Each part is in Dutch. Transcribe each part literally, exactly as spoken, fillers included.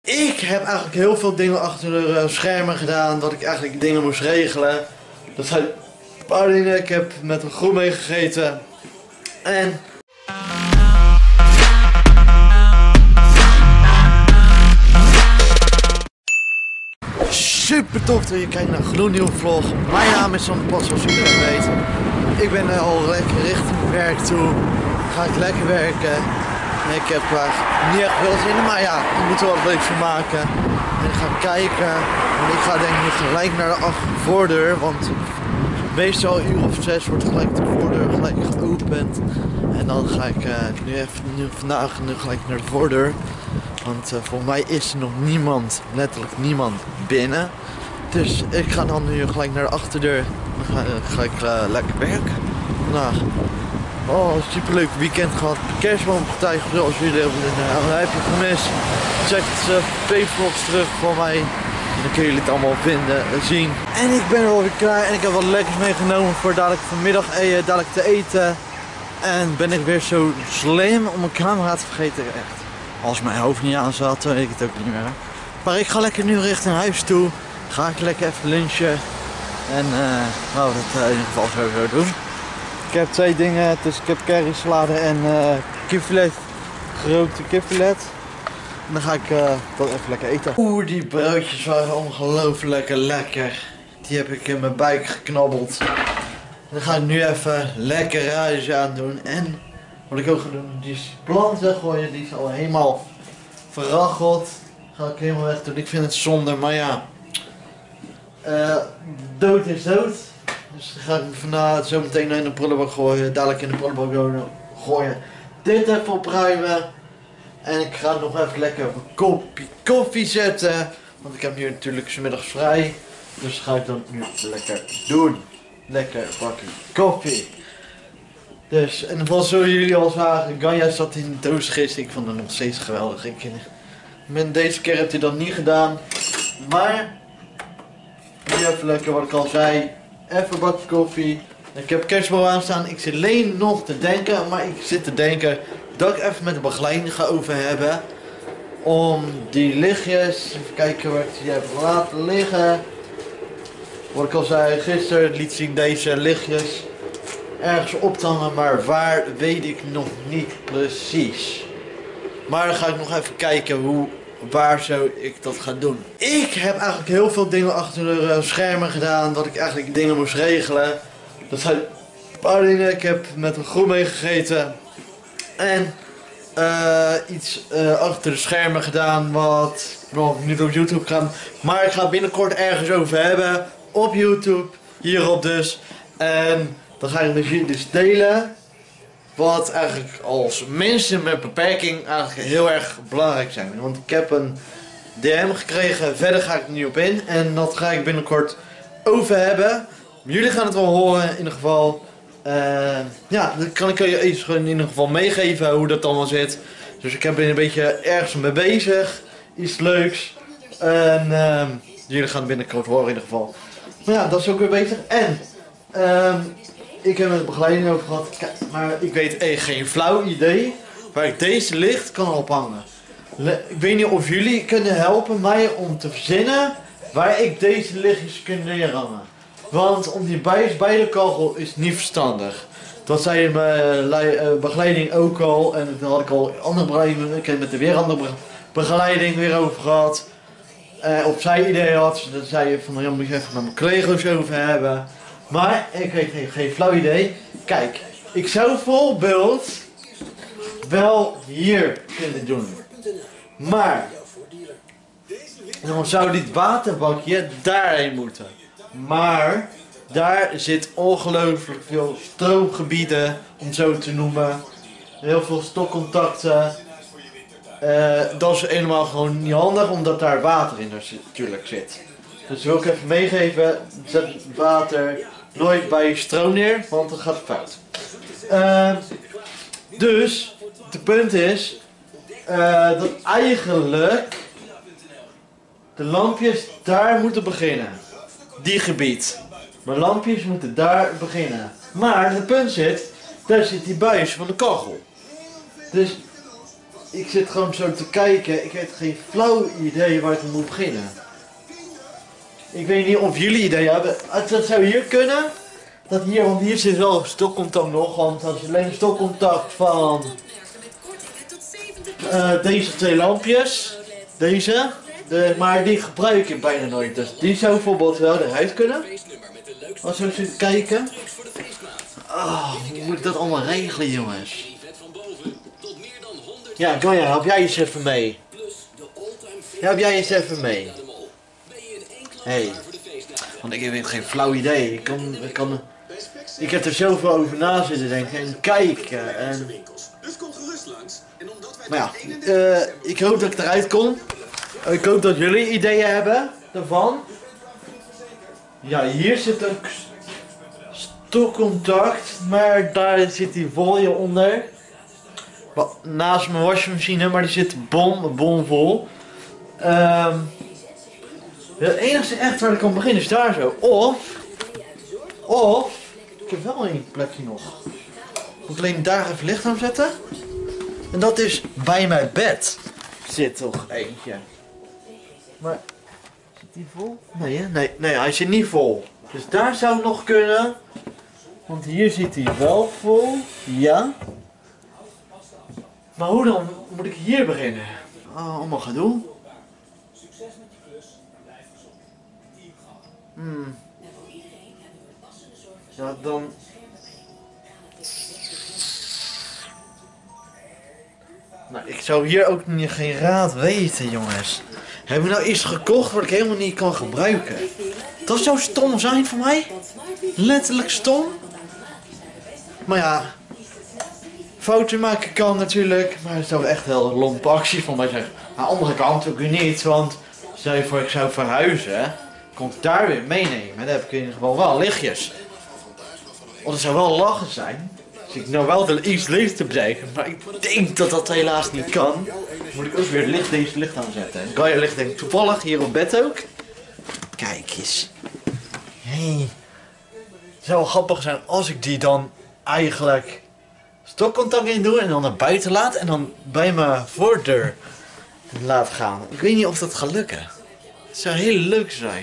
Ik heb eigenlijk heel veel dingen achter de schermen gedaan, dat ik eigenlijk dingen moest regelen. Dat zijn een paar dingen. Ik heb met een groep meegegeten. En... super tof dat je kijkt naar een gloednieuwe vlog. Mijn naam is Sander Pot, zoals iedereen weet. Ik ben al lekker richting werk toe. Ga ik lekker werken. Ik heb eigenlijk niet echt veel zin in, maar ja, ik moet er wat leuks van maken. En ik ga kijken. En ik ga denk ik gelijk naar de voordeur, want meestal een uur of zes wordt gelijk de voordeur gelijk geopend. En dan ga ik uh, nu even nu, vandaag nu gelijk naar de voordeur. Want uh, voor mij is er nog niemand, letterlijk niemand binnen. Dus ik ga dan nu gelijk naar de achterdeur. Dan ga, uh, ga ik uh, lekker werken vandaag. Oh, super leuk weekend gehad. Kerstboompartij zoals jullie hebben uh, heb je gemist. Check de P-vlogs terug voor mij. En dan kun jullie het allemaal vinden, uh, zien. En ik ben er alweer klaar en ik heb wat lekkers meegenomen voor dadelijk vanmiddag uh, dadelijk te eten. En ben ik weer zo slim om mijn camera te vergeten, echt. Als mijn hoofd niet aan zat, weet ik het ook niet meer. Maar ik ga lekker nu richting huis toe. Ga ik lekker even lunchen. En uh, nou, dat uh, in ieder geval sowieso doen. Ik heb twee dingen, dus ik heb currysalade en uh, kipfilet. Gerookte kipfilet. En dan ga ik uh, dat even lekker eten. Oeh, die broodjes waren ongelooflijk lekker. Die heb ik in mijn buik geknabbeld. Dan ga ik nu even lekker ruis aan doen. En wat ik ook ga doen, die planten gooien, die is al helemaal verracheld. Ga ik helemaal weg doen. Ik vind het zonde, maar ja. Uh, dood is dood. Dus dan ga ik vandaag zo meteen in de prullenbak gooien. Dadelijk in de prullenbak gooien. Dit even opruimen. En ik ga nog even lekker een kopje koffie zetten. Want ik heb nu natuurlijk 's middags vrij. Dus ga ik dan nu lekker doen. Lekker bakje koffie. Dus, en wat zullen jullie al zagen, Ganja zat in de doos gisteren. Ik vond het nog steeds geweldig. Ik, met deze keer heeft hij dat niet gedaan. Maar, nu even lekker wat ik al zei. Even een bakje koffie. Ik heb kerstboom aanstaan. Ik zit alleen nog te denken, maar ik zit te denken dat ik even met de begeleiding ga over hebben. Om die lichtjes, even kijken waar ik die heb laten liggen. Wat ik al zei, gisteren liet zien deze lichtjes ergens op te hangen, maar waar weet ik nog niet precies. Maar dan ga ik nog even kijken hoe, waar zou ik dat ga doen. Ik heb eigenlijk heel veel dingen achter de schermen gedaan, dat ik eigenlijk dingen moest regelen. Dat zijn een paar dingen. Ik heb met een groep meegegeten. En uh, iets uh, achter de schermen gedaan wat nog niet op YouTube gaan. Maar ik ga het binnenkort ergens over hebben. Op YouTube. Hierop dus. En dan ga ik met jullie dus delen. Wat eigenlijk als mensen met beperking eigenlijk heel erg belangrijk zijn. Want ik heb een D M gekregen. Verder ga ik er niet op in. En dat ga ik binnenkort over hebben. Jullie gaan het wel horen in ieder geval. Uh, ja, dat kan ik je eens in ieder geval meegeven hoe dat allemaal zit. Dus ik ben een beetje ergens mee bezig. Iets leuks. En uh, jullie gaan het binnenkort horen in ieder geval. Maar ja, dat is ook weer bezig. En uh, ik heb met de begeleiding over gehad. Kijk, maar ik weet echt geen flauw idee waar ik deze licht kan ophangen. Le ik weet niet of jullie kunnen helpen mij om te verzinnen waar ik deze lichtjes kan neerhangen. Want om die buis bij de kachel is niet verstandig. Dat zei mijn begeleiding ook al. En dat had ik al andere begeleiding. Ik heb met de weer andere begeleiding weer over gehad. Uh, of zij idee had. Dan zei je van, ja, moet je even met mijn collega's over hebben. Maar ik weet geen, geen flauw idee. Kijk, ik zou bijvoorbeeld wel hier kunnen doen. Maar dan zou dit waterbakje daarheen moeten. Maar daar zit ongelooflijk veel stroomgebieden, om zo te noemen. Heel veel stokcontacten. Uh, dat is helemaal gewoon niet handig, omdat daar water in natuurlijk zit. Dus wil ik even meegeven, zet water nooit bij je stroom neer, want dan gaat het fout. Uh, dus, het punt is, uh, dat eigenlijk de lampjes daar moeten beginnen. Die gebied. Maar lampjes moeten daar beginnen. Maar het punt zit, daar zit die buis van de kachel. Dus ik zit gewoon zo te kijken. Ik heb geen flauw idee waar ik moet beginnen. Ik weet niet of jullie ideeën hebben. Dat zou hier kunnen. Dat hier, want hier zit wel stopcontact nog. Want dat is alleen stopcontact van uh, deze twee lampjes. Deze. De, maar die gebruik ik bijna nooit. Dus die zou bijvoorbeeld wel eruit kunnen. Als we zitten kijken. Oh, hoe moet ik dat allemaal regelen, jongens? Ja, Gaia, help jij eens even mee. Help jij eens even mee. Hey. Want ik heb geen flauw idee. Ik kan, ik kan... Ik heb er zoveel over na zitten denken en kijken. En... Maar ja, uh, ik hoop dat ik eruit kom. Ik hoop dat jullie ideeën hebben ervan. Ja, hier zit een stopcontact, maar daar zit die folie onder. Naast mijn wasmachine, maar die zit bom, bomvol. Um, het enige echt waar ik kan beginnen is daar zo. Of, of, ik heb wel één plekje nog. Moet ik alleen daar even licht aan zetten. En dat is bij mijn bed. Zit toch eentje. Maar, zit die vol? Nee, hè? Nee, nee, hij zit niet vol. Dus daar zou het nog kunnen. Want hier zit hij wel vol. Ja. Maar hoe dan moet ik hier beginnen? Oh, allemaal gedoe. Hmm. Ja, dan... Nou, ik zou hier ook niet, geen raad weten, jongens. Heb ik nou iets gekocht wat ik helemaal niet kan gebruiken? Dat zou stom zijn voor mij? Letterlijk stom? Maar ja... Fouten maken kan natuurlijk, maar het zou echt wel een lompe actie van mij zijn. Aan de andere kant ook weer niet, want stel je voor ik zou verhuizen, kon ik daar weer meenemen. Dan heb ik in ieder geval wel lichtjes. Want het zou wel lachen zijn. Dus ik nou wel er iets licht te bedenken, maar ik denk dat dat helaas niet kan. Dan moet ik ook weer licht, deze licht aanzetten. En Gaia ligt denk ik toevallig hier op bed ook. Kijk eens. Hey. Het zou wel grappig zijn als ik die dan eigenlijk... stopcontact in doen en dan naar buiten laat en dan bij mijn voordeur laat gaan. Ik weet niet of dat gaat lukken. Het zou heel leuk zijn.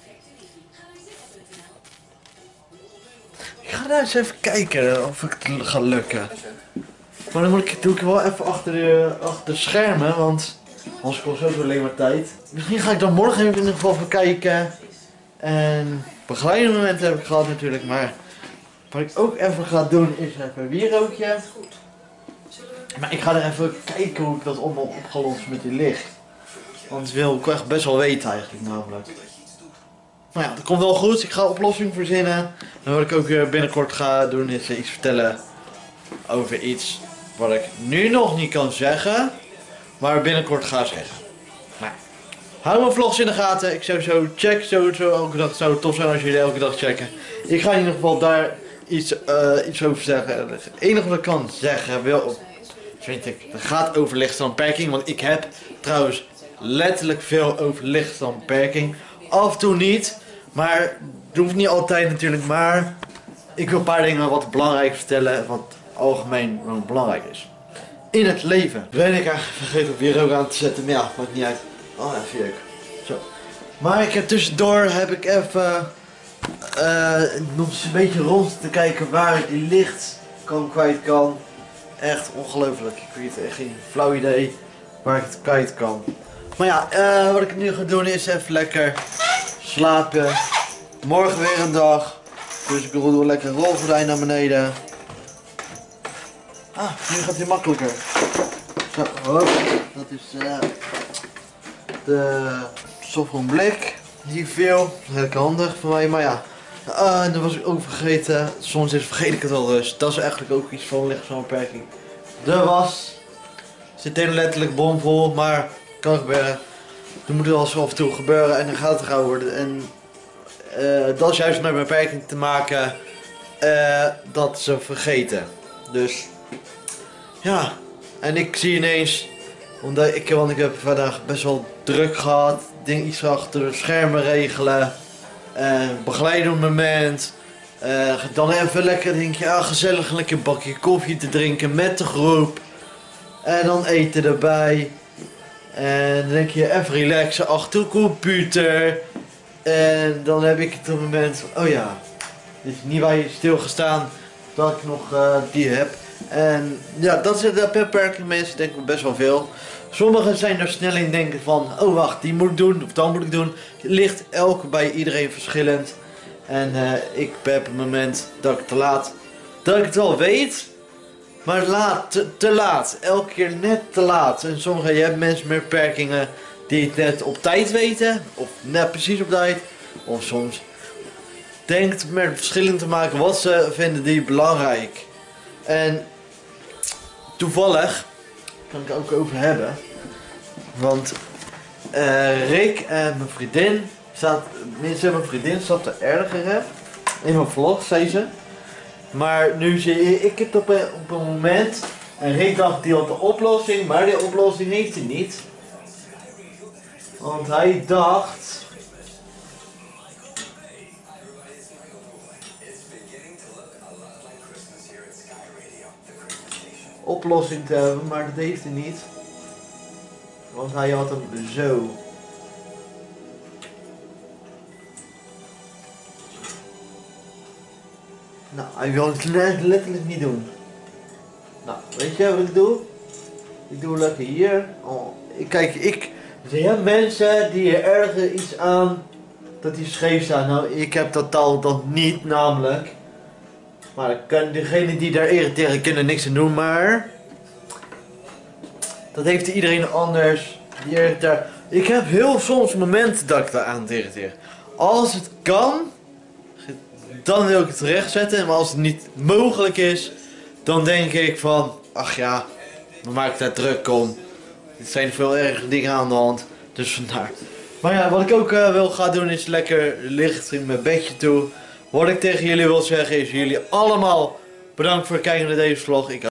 Ik ga daar eens even kijken of het gaat lukken. Maar dan moet ik, doe ik wel even achter de, achter de schermen, want anders kost het ook alleen maar tijd. Misschien ga ik dan morgen even in ieder geval even kijken. En begeleidende momenten heb ik gehad natuurlijk, maar... Wat ik ook even ga doen is even een wierookje. Maar ik ga er even kijken hoe ik dat allemaal opgelost met die licht. Want dat wil ik echt best wel weten eigenlijk namelijk. Maar ja, dat komt wel goed. Ik ga een oplossing verzinnen. En wat ik ook binnenkort ga doen is iets vertellen over iets wat ik nu nog niet kan zeggen. Maar binnenkort ga zeggen. Maar hou mijn vlogs in de gaten. Ik zou zo check sowieso elke dag. Het zou tof zijn als jullie elke dag checken. Ik ga in ieder geval daar... Iets, uh, iets over zeggen. Het enige wat ik kan zeggen, wil, vind ik, het gaat over lichtstandbeperking. Want ik heb trouwens letterlijk veel over lichtstandbeperking. Af en toe niet, maar het hoeft niet altijd natuurlijk. Maar ik wil een paar dingen wat belangrijk vertellen, wat algemeen wat belangrijk is. In het leven. Ben ik eigenlijk vergeten om weer ook aan te zetten, maar ja, maakt niet uit. Oh, even leuk. Zo. Maar ik heb tussendoor heb ik even... Uh, nog eens een beetje rond te kijken waar ik die licht kan kwijt kan. Echt ongelooflijk. Ik weet echt geen flauw idee waar ik het kwijt kan. Maar ja, uh, wat ik nu ga doen is even lekker slapen. Morgen weer een dag. Dus ik doe lekker rolgordijn naar beneden. Ah, nu gaat hij makkelijker. Zo, hop. Dat is uh, de softball blik. Niet veel, lekker handig voor mij, maar ja. Uh, en dat was ik ook vergeten. Soms is, vergeet ik het al dus. Dat is eigenlijk ook iets van lichtstandbeperking. De was. Zit helemaal letterlijk bomvol, maar kan gebeuren. Er moet wel eens af en toe gebeuren en dan gaat het gauw worden. En uh, dat is juist met beperking te maken. Uh, dat ze vergeten. Dus ja. En ik zie ineens. Omdat ik, want ik heb vandaag best wel druk gehad. Ding iets achter de schermen regelen. Uh, begeleidend moment. Uh, dan even lekker denk je, ah, gezellig een lekker bakje koffie te drinken met de groep. En dan eten erbij. En dan denk je even relaxen achter de computer. En dan heb ik het op het moment van, oh ja, dit is niet waar je stilgestaan dat ik nog uh, die heb. En ja, dat zijn de beperkingen. Mensen denken best wel veel. Sommigen zijn er snel in denken van, oh wacht, die moet ik doen of dat moet ik doen. Het ligt elke bij iedereen verschillend. En uh, ik heb op het moment dat ik te laat, dat ik het wel weet. Maar laat, te, te laat. Elke keer net te laat. En sommige, je hebt mensen met beperkingen die het net op tijd weten. Of net precies op tijd. Of soms denkt met verschillen te maken wat ze vinden die belangrijk. En toevallig kan ik het ook over hebben. Want uh, Rick en mijn vriendin, staat, minstens mijn vriendin zat er erger hè. In mijn vlog, zei ze. Maar nu zie ik het op een, op een moment. En Rick dacht die had de oplossing, maar die oplossing heeft hij niet. Want hij dacht oplossing te hebben, maar dat heeft hij niet. Want hij had hem zo. Nou, hij wil het letterlijk niet doen. Nou, weet je wat ik doe? Ik doe lekker hier. Oh, kijk, ik... Er zijn mensen die er erger iets aan dat die scheef staan. Nou, ik heb dat al dat niet, namelijk. Maar kan, degene die daar irriteren kunnen niks aan doen, maar... Dat heeft iedereen anders. Die irriteert. Ik heb heel soms momenten dat ik daar aan het irriteren. Als het kan, dan wil ik het rechtzetten. Maar als het niet mogelijk is, dan denk ik van... Ach ja, we maken daar druk om. Er zijn veel erge dingen aan de hand. Dus vandaar. Maar ja, wat ik ook uh, wil gaan doen is lekker liggen in mijn bedje toe. Wat ik tegen jullie wil zeggen is jullie allemaal bedankt voor het kijken naar deze vlog. Ik